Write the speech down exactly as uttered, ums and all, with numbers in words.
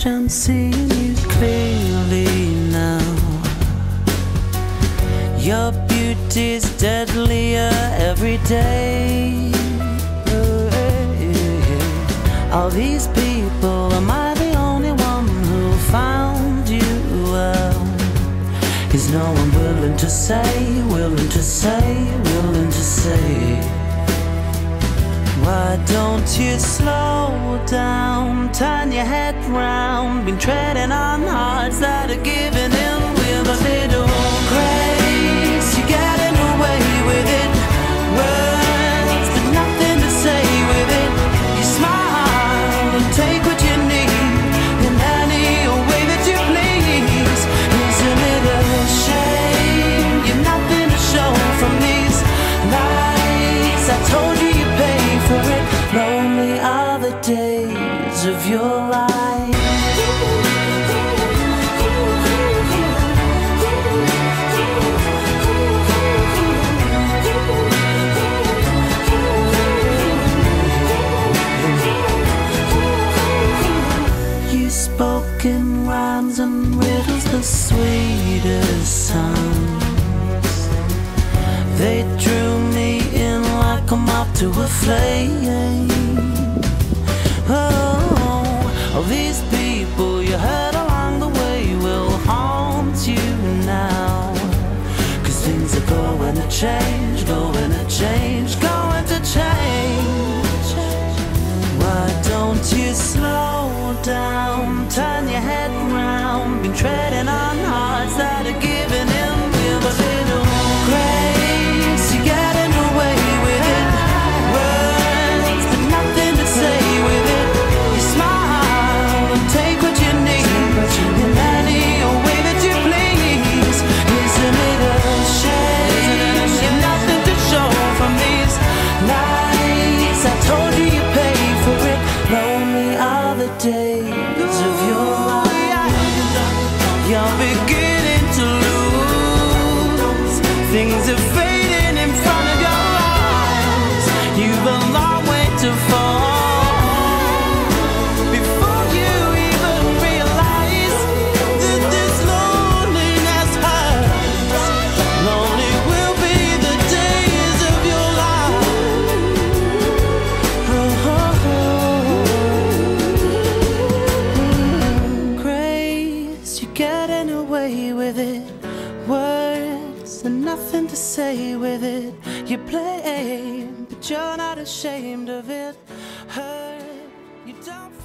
I'm seeing you clearly now. Your beauty's deadlier every day. All these people, am I the only one who found you out? Is no one willing to say, willing to say, willing to say? Why don't you slow down, turn your head round? Been treading on hearts that are giving in with a little grace. You're getting away with it. Words, but nothing to say with it. You smile and take what you need in any way that you please. Isn't it a shame you've nothing to show from these lies? I told you you pay for it. Lonely are the days of your life. You spoke in rhymes and riddles, the sweetest sounds. They drew me in like a moth to a flame. Oh, all these people you heard along the way will haunt you now. Cause things are going to change, going to change, going to change. Why don't you slow down, turn your head round? Been treading on hearts that are giving in with a little grace. You're getting away with it. Words, but nothing to say with it. You smile and take what you need in any way that you please. Isn't it a shame you've nothing to show from these lies? I told you you pay for it. Lonely are the days of your life. You're beginning to lose. Things are fading in front of your eyes. You've a long way to fall before you even realize that this loneliness hurts. Lonely will be the days of your life. Oh, grace, you're getting away with it. Words and nothing to say with it. You play, but you're not ashamed of it. Hurt, you don't